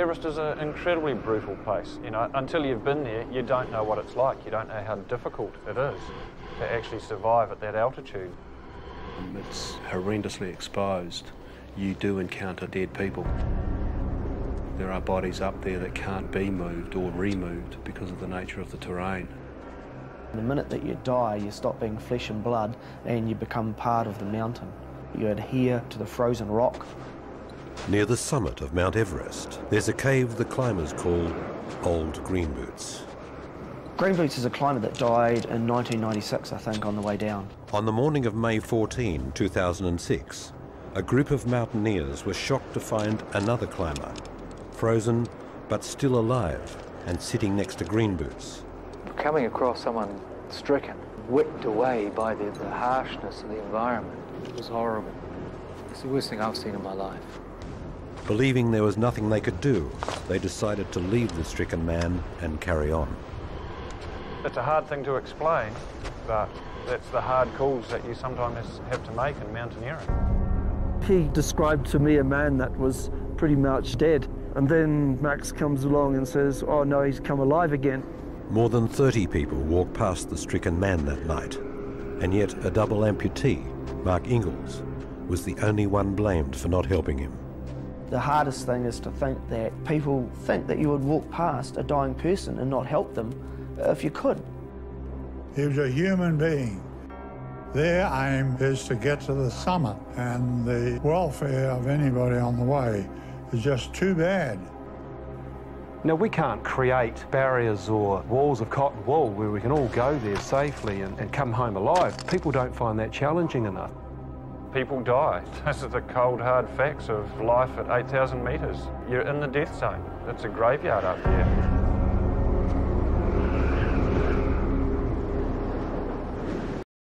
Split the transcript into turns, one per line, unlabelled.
Everest is an incredibly brutal place. You know, until you've been there, you don't know what it's like. You don't know how difficult it is to actually survive at that altitude.
It's horrendously exposed. You do encounter dead people. There are bodies up there that can't be moved or removed because of the nature of the terrain.
The minute that you die, you stop being flesh and blood and you become part of the mountain. You adhere to the frozen rock.
Near the summit of Mt Everest, there's a cave the climbers call Old Green Boots.
Green Boots is a climber that died in 1996, I think, on the way down.
On the morning of May 14, 2006, a group of mountaineers were shocked to find another climber, frozen but still alive and sitting next to Green Boots.
Coming across someone stricken, whipped away by the harshness of the environment, it was horrible. It's the worst thing I've seen in my life.
Believing there was nothing they could do, they decided to leave the stricken man and carry on.
It's a hard thing to explain, but that's the hard calls that you sometimes have to make in mountaineering.
He described to me a man that was pretty much dead, and then Max comes along and says, oh no, he's come alive again.
More than 30 people walked past the stricken man that night, and yet a double amputee, Mark Inglis, was the only one blamed for not helping him.
The hardest thing is to think that people think that you would walk past a dying person and not help them if you could.
He was a human being. Their aim is to get to the summit, and the welfare of anybody on the way is just too bad.
Now, we can't create barriers or walls of cotton wool where we can all go there safely and come home alive. People don't find that challenging enough.
People die. This is the cold, hard facts of life at 8,000 metres. You're in the death zone. It's a graveyard up there.